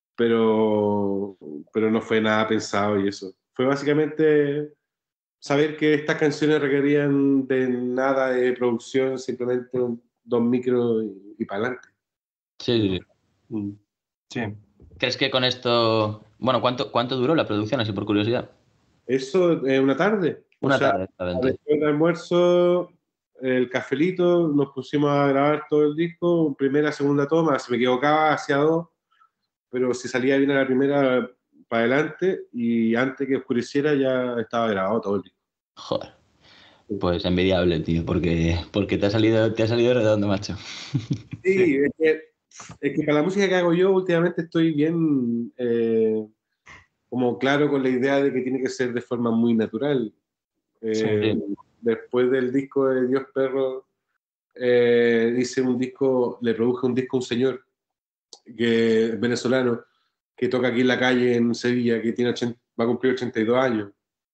Pero no fue nada pensado y eso. Fue básicamente saber que estas canciones requerían de nada de producción, simplemente dos micros y para adelante. Sí. Sí. ¿Crees que con esto... Bueno, ¿cuánto duró la producción, así por curiosidad? Eso es una tarde. Una tarde, exactamente. Después del almuerzo, el cafelito, nos pusimos a grabar todo el disco, primera, segunda toma, si me equivocaba, hacía dos, pero si salía bien a la primera, para adelante, y antes que oscureciera ya estaba grabado todo el disco. Joder. Pues envidiable, tío, porque te ha salido redondo, macho. Sí, es que para la música que hago yo últimamente estoy bien como claro con la idea de que tiene que ser de forma muy natural. Sí. Después del disco de Dios Perro, hice un disco, le produje un disco a un señor que es venezolano, que toca aquí en la calle en Sevilla, que va a cumplir 82 años,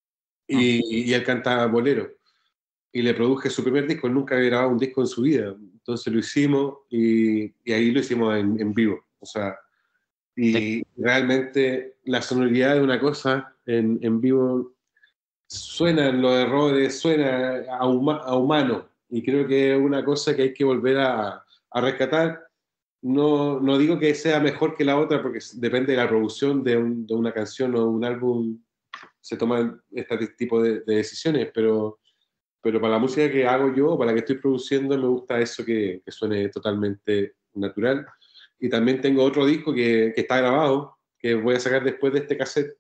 y él canta bolero. Y le produje su primer disco, él nunca había grabado un disco en su vida, entonces lo hicimos y ahí lo hicimos en vivo. O sea, y realmente la sonoridad de una cosa en vivo suenan los errores, suena a humano, y creo que es una cosa que hay que volver a rescatar. No digo que sea mejor que la otra, porque depende de la producción de una canción o un álbum, se toman este tipo de decisiones, pero para la música que hago yo, para la que estoy produciendo, me gusta eso que suene totalmente natural. Y también tengo otro disco que está grabado, que voy a sacar después de este cassette,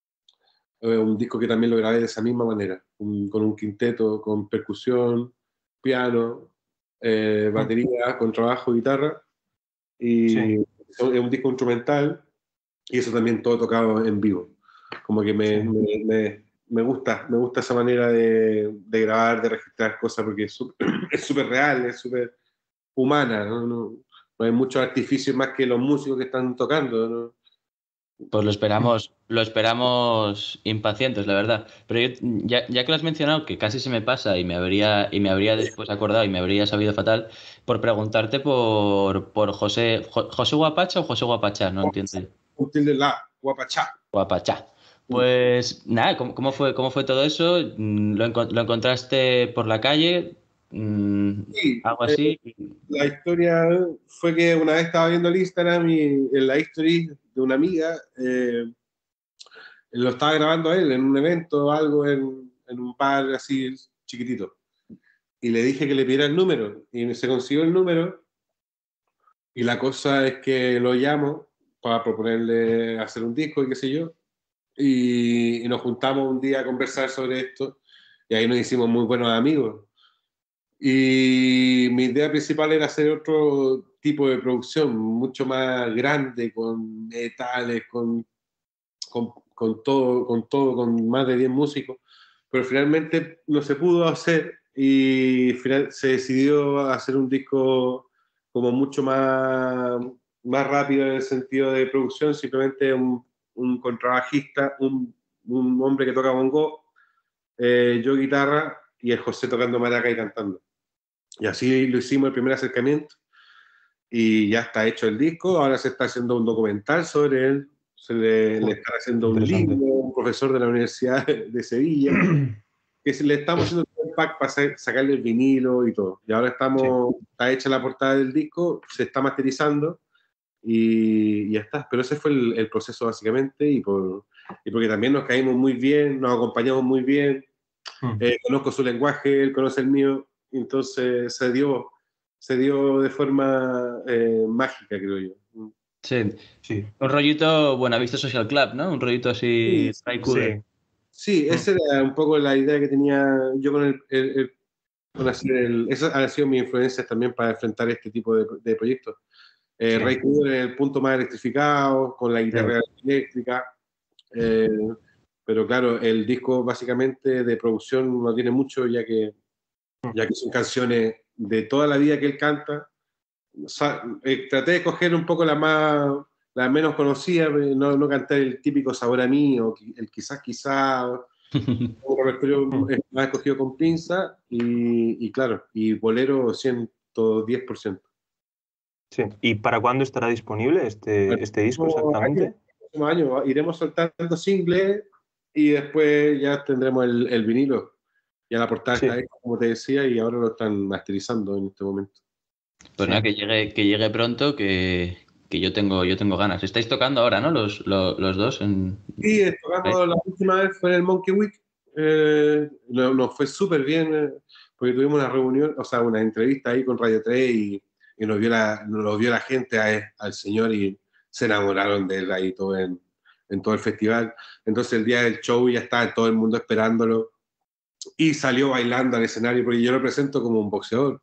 un disco que también lo grabé de esa misma manera, con un quinteto, con percusión, piano, batería, contrabajo, guitarra, y es un disco instrumental, y eso también todo tocado en vivo. Como que me gusta esa manera de grabar, de registrar cosas, porque es súper real, es súper humana, ¿no? No hay muchos artificios más que los músicos que están tocando, ¿no? Pues lo esperamos impacientes, la verdad. Pero ya que lo has mencionado, que casi se me pasa y me habría después acordado y me habría sabido fatal, por preguntarte por José Guapacha o José Guapachá, no entiendo. Un tilde la, guapachá. Guapachá. Pues nada, ¿cómo fue todo eso? ¿Lo encontraste por la calle? Sí, ¿Algo así? la historia fue que una vez estaba viendo el Instagram y en la history de una amiga, lo estaba grabando a él en un evento o algo en un bar así chiquitito. Y le dije que le pidiera el número y se consiguió el número, y la cosa es que lo llamo para proponerle hacer un disco y qué sé yo, y nos juntamos un día a conversar sobre esto, y ahí nos hicimos muy buenos amigos. Y mi idea principal era hacer otro tipo de producción, mucho más grande, con metales, con con más de 10 músicos, pero finalmente no se pudo hacer y se decidió hacer un disco como mucho más rápido en el sentido de producción, simplemente un contrabajista, un hombre que toca bongo, yo guitarra y el José tocando maraca y cantando. Y así lo hicimos el primer acercamiento y ya está hecho el disco. Ahora se está haciendo un documental sobre él, le está haciendo un libro, un profesor de la Universidad de Sevilla, que le estamos haciendo un pack para sacarle el vinilo y todo. Y ahora está hecha la portada del disco, se está masterizando y ya está. Pero ese fue el proceso básicamente y porque también nos caímos muy bien, nos acompañamos muy bien. Conozco su lenguaje, él conoce el mío, entonces se dio de forma mágica, creo yo. Sí. Un rollito Buenavista Social Club, ¿no? Un rollito así. Sí, esa era un poco la idea que tenía yo con con hacer esas han sido mis influencias también para enfrentar este tipo de proyectos. Ray Cooder en el punto más electrificado, con la guitarra eléctrica. Pero claro, el disco básicamente de producción no tiene mucho, ya que son canciones de toda la vida que él canta. Traté de coger un poco la menos conocida, no cantar el típico Sabor a mí o el quizás, pero más escogido con pinza y claro, y bolero 110%. Sí. ¿Y para cuándo estará disponible este disco exactamente? El próximo año iremos soltando singles y después ya tendremos el vinilo. Ya la portada está hecha, como te decía, y ahora lo están masterizando en este momento. Pues nada, que llegue pronto, que yo tengo ganas. Estáis tocando ahora, ¿no? Los dos. Sí, tocando la última vez fue en el Monkey Week. Nos fue súper bien, porque tuvimos una reunión, o sea, una entrevista ahí con Radio 3 y nos vio la gente al señor y se enamoraron de él ahí todo en todo el festival. Entonces el día del show ya estaba todo el mundo esperándolo y salió bailando al escenario, porque yo lo presento como un boxeador.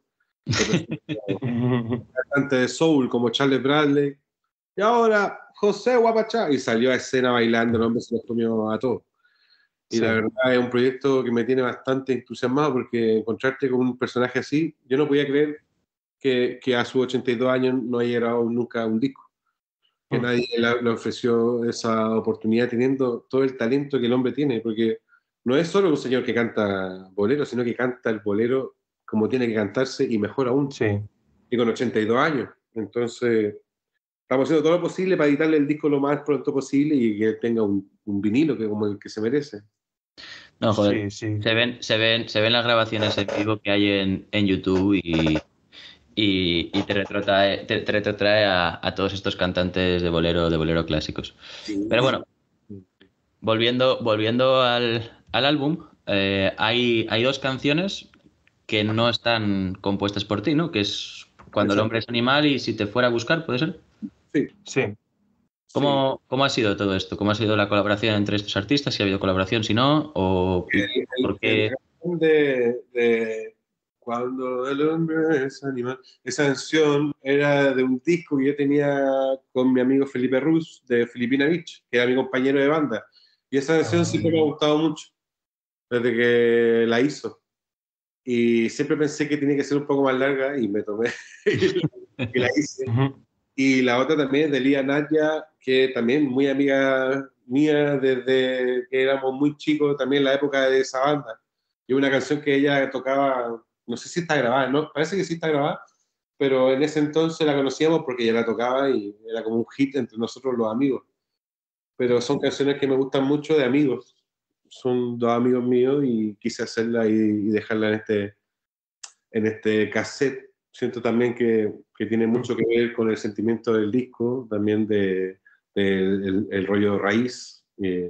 Cantante de soul como Charles Bradley. Y ahora José Guapachá. Y salió a escena bailando, el hombre se los comió a todos. Y la verdad es un proyecto que me tiene bastante entusiasmado porque encontrarte con un personaje así, yo no podía creer que a sus 82 años no haya grabado nunca un disco. Que nadie le ofreció esa oportunidad teniendo todo el talento que el hombre tiene, porque no es solo un señor que canta bolero, sino que canta el bolero como tiene que cantarse y mejor aún. Y con 82 años. Entonces, estamos haciendo todo lo posible para editarle el disco lo más pronto posible y que tenga un vinilo que como el que se merece. No, joder. Se ven las grabaciones en vivo que hay en YouTube y te retrotrae a todos estos cantantes de bolero clásicos. Pero bueno, volviendo al álbum, hay dos canciones que no están compuestas por ti, ¿no? Que es Cuando el hombre es animal y Si te fuera a buscar, ¿puede ser? Sí. ¿Cómo ha sido todo esto? ¿Cómo ha sido la colaboración entre estos artistas? ¿Si ha habido colaboración, si no? ¿O por qué? De Cuando el hombre es animal. Esa canción era de un disco que yo tenía con mi amigo Felipe Ruz de Filipina Beach, que era mi compañero de banda. Y esa canción siempre me ha gustado mucho, desde que la hizo. Y siempre pensé que tenía que ser un poco más larga y me tomé y la hice. Y la otra también es de Lía Nadia, que también muy amiga mía desde que éramos muy chicos, también en la época de esa banda. Y una canción que ella tocaba, no sé si está grabada, ¿no? Parece que sí está grabada, pero en ese entonces la conocíamos porque ella la tocaba y era como un hit entre nosotros los amigos. Pero son canciones que me gustan mucho de amigos. Son dos amigos míos y quise hacerla y dejarla en este cassette. Siento también que tiene mucho que ver con el sentimiento del disco, también el rollo raíz,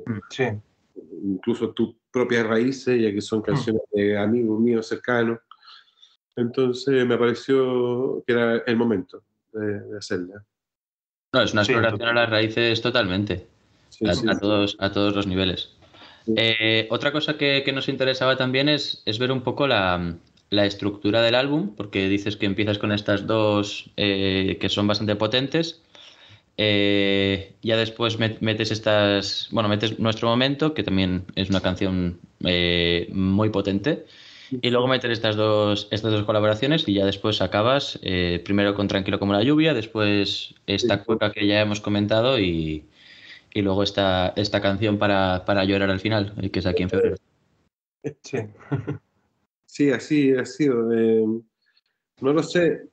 incluso tus propias raíces, ya que son canciones de amigos míos cercanos. Entonces me pareció que era el momento de hacerla. No, es una exploración a las raíces totalmente, a todos los niveles. Otra cosa que nos interesaba también es ver un poco la estructura del álbum, porque dices que empiezas con estas dos que son bastante potentes. Ya después metes metes Nuestro Momento, que también es una canción muy potente. Y luego meter estas dos colaboraciones y ya después acabas primero con Tranquilo como la lluvia, después esta cueca que ya hemos comentado y luego esta canción para llorar al final, que es aquí en febrero. Sí. Sí, así ha sido. No lo sé.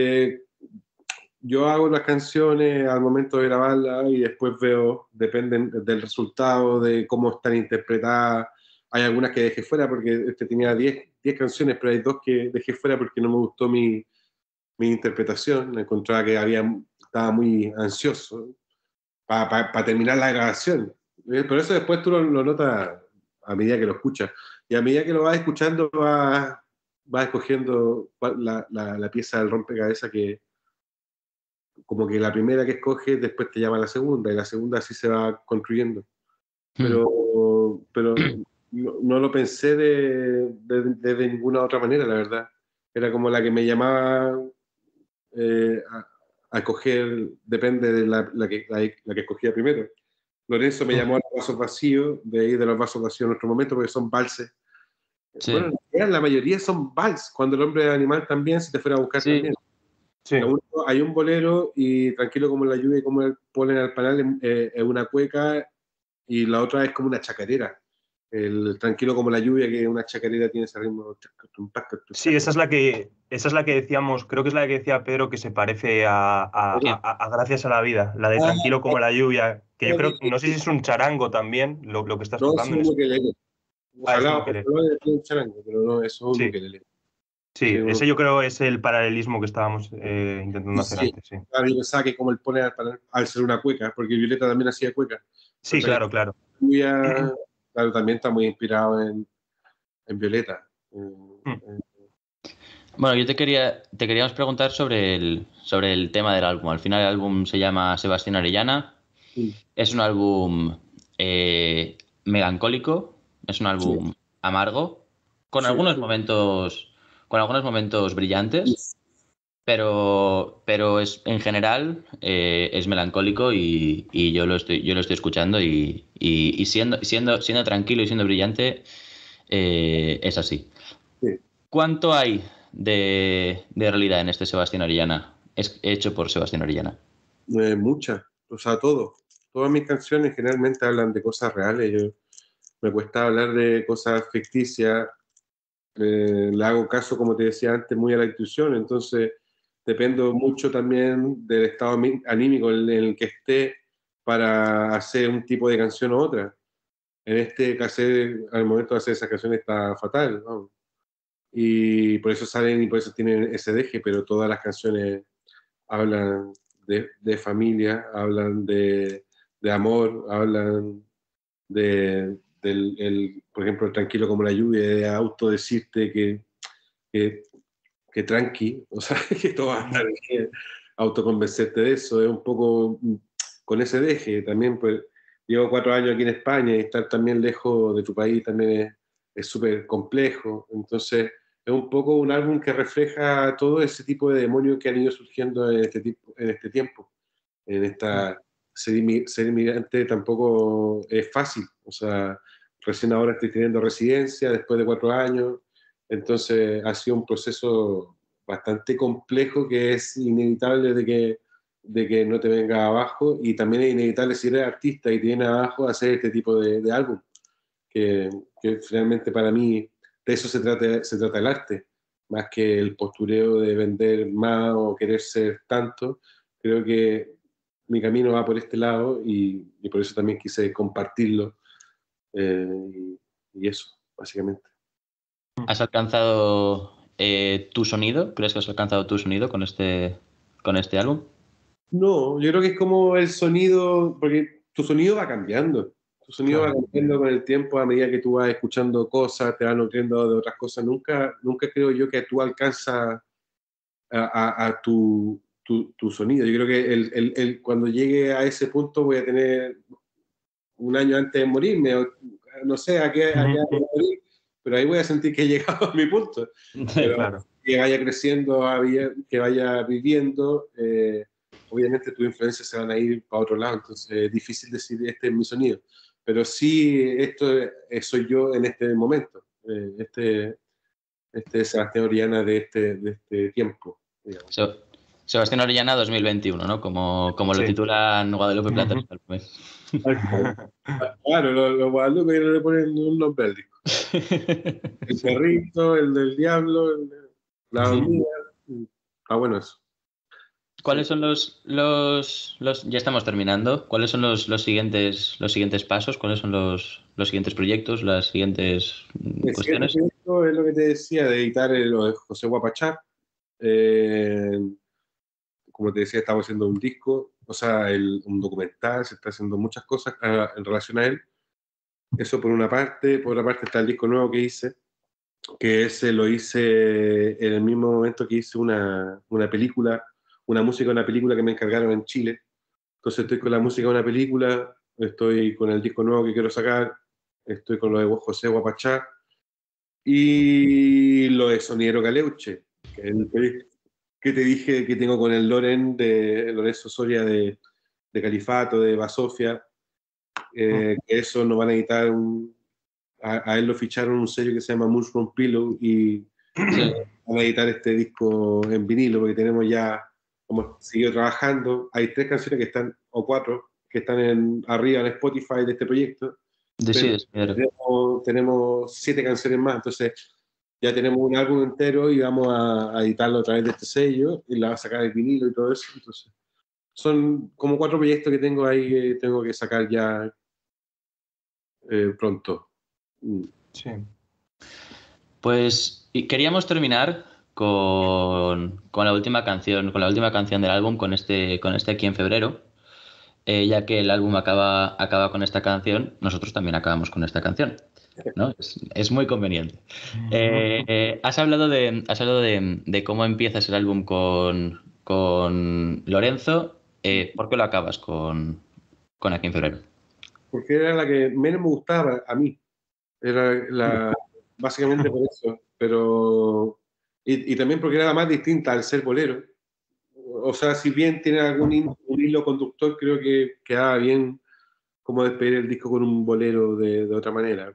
Yo hago las canciones al momento de grabarlas y después veo, dependen del resultado, de cómo están interpretadas. Hay algunas que dejé fuera porque tenía 10 canciones, pero hay 2 que dejé fuera porque no me gustó mi interpretación. Encontraba que estaba muy ansioso para terminar la grabación. Por eso después tú lo notas a medida que lo escuchas. Y a medida que lo vas escuchando, vas escogiendo la pieza del rompecabezas que, como que la primera que escoges, después te llama la segunda, y la segunda así se va construyendo. Pero no lo pensé de ninguna otra manera, la verdad. Era como la que me llamaba a escoger, depende de la que escogía primero. Lorenzo me llamó a los vasos vacíos, de ahí de los vasos vacíos en nuestro momento, porque son valses. Sí. Bueno, la mayoría son vals, cuando el hombre animal también, si te fuera a buscar Sí. también. Sí. Hay un bolero y Tranquilo como la lluvia y como el polen al panal es una cueca y la otra es como una chacarera. El Tranquilo como la lluvia, que es una chacarera, tiene ese ritmo. Sí, esa es la que decíamos, creo que es la que decía Pedro que se parece a Gracias a la vida, la de Tranquilo como la lluvia, que yo creo, no sé si es un charango también, lo que estás No, es tocando. un ukelele. Es un Ojalá ukelele. un charango, pero no, eso es un ukelele. Sí, ese yo creo es el paralelismo que estábamos intentando hacer antes, sí. Claro, yo pensaba que como el pone al ser una cueca, porque Violeta también hacía cueca. Sí, claro. Claro, también está muy inspirado en Violeta. Bueno, te queríamos preguntar sobre el tema del álbum. Al final el álbum se llama Sebastián Orellana. Es un álbum melancólico, es un álbum amargo, con algunos momentos brillantes, pero en general es melancólico y yo lo estoy escuchando y siendo tranquilo y siendo brillante es así. Sí. ¿Cuánto hay de realidad en este Sebastián Orellana? Es hecho por Sebastián Orellana. Muchas, o sea, todo. Todas mis canciones generalmente hablan de cosas reales. Me cuesta hablar de cosas ficticias. Le hago caso, como te decía antes, muy a la intuición. Entonces, dependo mucho también del estado anímico en el que esté para hacer un tipo de canción u otra. En este caso, al momento de hacer esa canción está fatal, ¿no? Y por eso salen y por eso tienen ese deje, pero todas las canciones hablan de familia, hablan de amor, hablan por ejemplo, el Tranquilo como la lluvia, de autodecirte que tranqui, o sea, que todo va a estar bien, autoconvencerte de eso, es un poco con ese deje. También, pues, llevo 4 años aquí en España y estar también lejos de tu país también es súper complejo. Entonces, es un poco un álbum que refleja todo ese tipo de demonios que han ido surgiendo en este tiempo. En esta ser inmigrante tampoco es fácil. O sea, recién ahora estoy teniendo residencia después de 4 años. Entonces, ha sido un proceso bastante complejo que es inevitable de que no te venga abajo, y también es inevitable si eres artista y te viene abajo hacer este tipo de álbum, que finalmente para mí de eso se trata el arte, más que el postureo de vender más o querer ser tanto. Creo que mi camino va por este lado y por eso también quise compartirlo y eso, básicamente. ¿Has alcanzado tu sonido? ¿Crees que has alcanzado tu sonido con este álbum? No, yo creo que es como el sonido, porque tu sonido va cambiando. Tu sonido va cambiando con el tiempo a medida que tú vas escuchando cosas, te vas nutriendo de otras cosas. Nunca creo yo que tú alcanzas a tu sonido. Yo creo que cuando llegue a ese punto voy a tener un año antes de morirme, o no sé a qué voy a morir, pero ahí voy a sentir que he llegado a mi punto. Pero Claro. que vaya creciendo, que vaya viviendo, obviamente tus influencias se van a ir para otro lado, entonces es difícil decir este es mi sonido, pero sí esto soy yo en este momento, este es Sebastián Orellana de este tiempo, digamos. Sebastián Orellana 2021, ¿no? Como lo Sí. titulan Guadalupe Plateros. Claro, los Guadalupe no le ponen un nombre al disco. El perrito, el del diablo, la hormiga. Está bueno eso. ¿Cuáles son ya estamos terminando? ¿Cuáles son los siguientes pasos? ¿Cuáles son los siguientes proyectos, las siguientes El cuestiones? siguiente proyecto es lo que te decía, de editar lo de José Guapachá. Como te decía, estamos haciendo un disco, o sea, un documental, se está haciendo muchas cosas en relación a él. Eso por una parte. Por otra parte está el disco nuevo que hice, que ese lo hice en el mismo momento que hice una película, una música de una película que me encargaron en Chile. Entonces estoy con la música de una película, estoy con el disco nuevo que quiero sacar, estoy con lo de José Guapachá y lo de Sonidero Caleuche, que es el proyecto que te dije que tengo con el Lorenzo Soria de Califato, de Basofia, que eso nos van a editar a él lo ficharon un sello que se llama Mushroom Pillow y van a editar este disco en vinilo porque tenemos ya, como seguido trabajando, hay 3 canciones que están, o 4, que están arriba en Spotify de este proyecto. Tenemos 7 canciones más, entonces ya tenemos un álbum entero y vamos a editarlo a través de este sello y la va a sacar el vinilo y todo eso. Entonces, son como 4 proyectos que tengo ahí que tengo que sacar ya pronto. Sí. Pues queríamos terminar con la última canción del álbum, con este Aquí en febrero. Ya que el álbum acaba con esta canción, nosotros también acabamos con esta canción, ¿no? Es muy conveniente. Has hablado de cómo empiezas el álbum con Lorenzo. ¿Por qué lo acabas con Aquí en febrero? Porque era la que menos me gustaba a mí. Era básicamente por eso. Pero, y también porque era la más distinta al ser bolero. O sea, si bien tiene un hilo conductor, creo que quedaba bien como despedir el disco con un bolero de otra manera.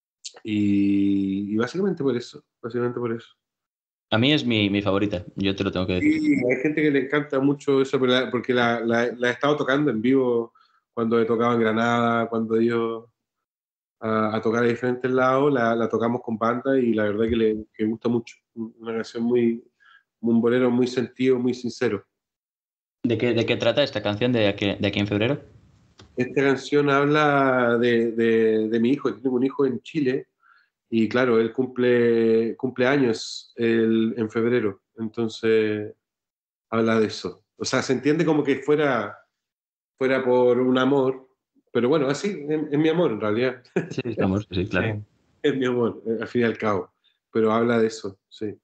Y básicamente por eso. A mí es mi favorita, yo te lo tengo que decir. Sí, hay gente que le encanta mucho eso, porque la he estado tocando en vivo cuando he tocado en Granada, cuando he ido a tocar a diferentes lados, la tocamos con banda y la verdad que gusta mucho. Una canción un bolero muy sentido, muy sincero. ¿De qué trata esta canción de Aquí en febrero? Esta canción habla de mi hijo. Tengo un hijo en Chile y claro, él cumple años en febrero, entonces habla de eso. O sea, se entiende como que fuera por un amor, pero bueno, así, es mi amor en realidad. Sí, estamos, sí, claro. Sí. Es mi amor, al fin y al cabo, pero habla de eso, sí.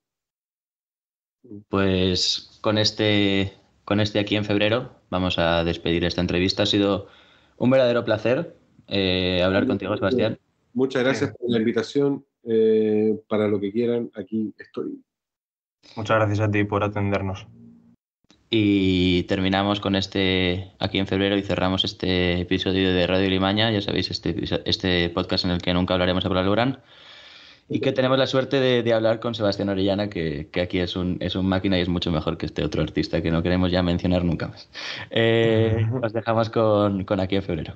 Pues con este Aquí en febrero vamos a despedir esta entrevista. Ha sido un verdadero placer hablar contigo, Sebastián. Muchas gracias por la invitación. Para lo que quieran, aquí estoy. Muchas gracias a ti por atendernos. Y terminamos con este Aquí en febrero y cerramos este episodio de Radio Limaña. Ya sabéis, este podcast en el que nunca hablaremos de Alborán. Y que tenemos la suerte de hablar con Sebastián Orellana, que aquí es un máquina y es mucho mejor que este otro artista que no queremos ya mencionar nunca más. Os dejamos con Aquí en febrero.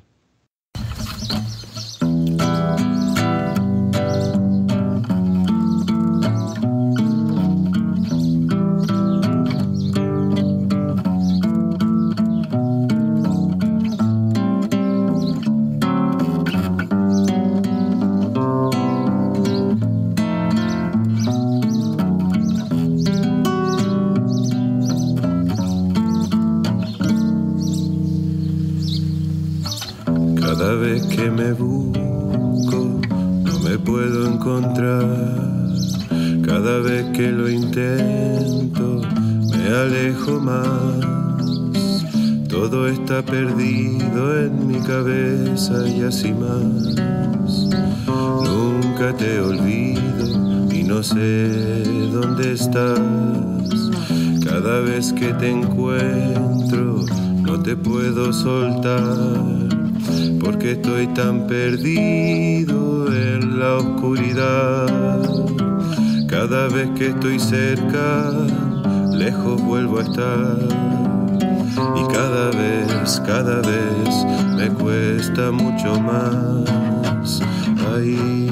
Cada vez que me busco no me puedo encontrar. Cada vez que lo intento me alejo más. Todo está perdido en mi cabeza y así más. Nunca te olvido y no sé dónde estás. Cada vez que te encuentro no te puedo soltar, porque estoy tan perdido en la oscuridad. Cada vez que estoy cerca, lejos vuelvo a estar. Y cada vez me cuesta mucho más. Ay,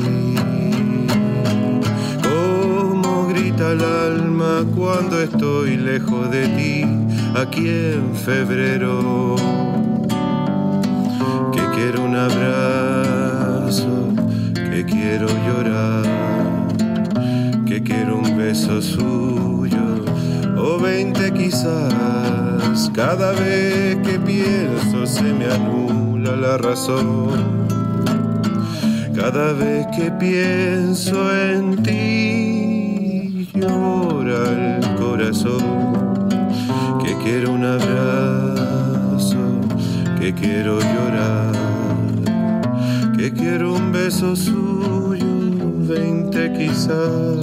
cómo grita el alma cuando estoy lejos de ti, aquí en febrero. Que quiero un abrazo, que quiero llorar, que quiero un beso suyo, o 20 quizás. Cada vez que pienso se me anula la razón. Cada vez que pienso en ti llora el corazón. Que quiero un abrazo, que quiero llorar, que quiero un beso suyo, 20 quizás.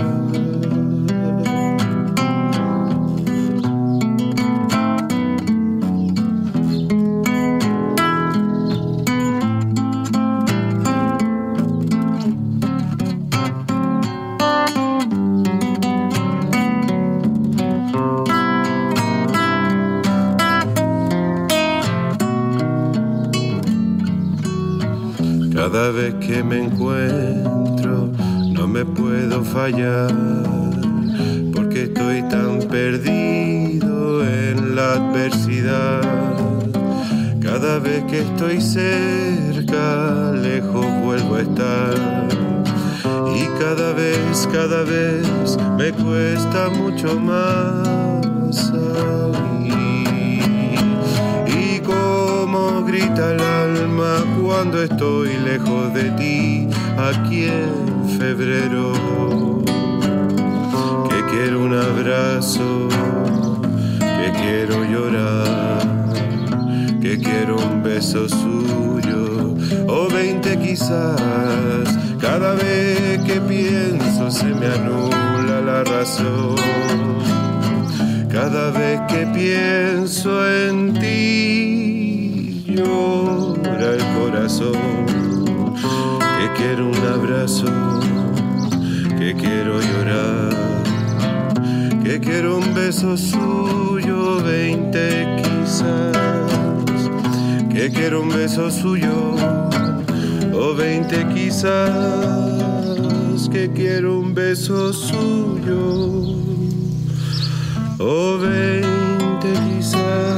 Cada vez que me encuentro no me puedo fallar, porque estoy tan perdido en la adversidad. Cada vez que estoy cerca, lejos vuelvo a estar. Y cada vez me cuesta mucho más. Y cómo grita el alma cuando estoy lejos de ti, aquí en febrero. Que quiero un abrazo, que quiero llorar, que quiero un beso suyo, o 20 quizás. Cada vez que pienso se me anula la razón. Cada vez que pienso en ti llora el corazón. Que quiero un abrazo, que quiero llorar, que quiero un beso suyo, 20 quizás. Que quiero un beso suyo, o 20 quizás. Que quiero un beso suyo, o 20 quizás.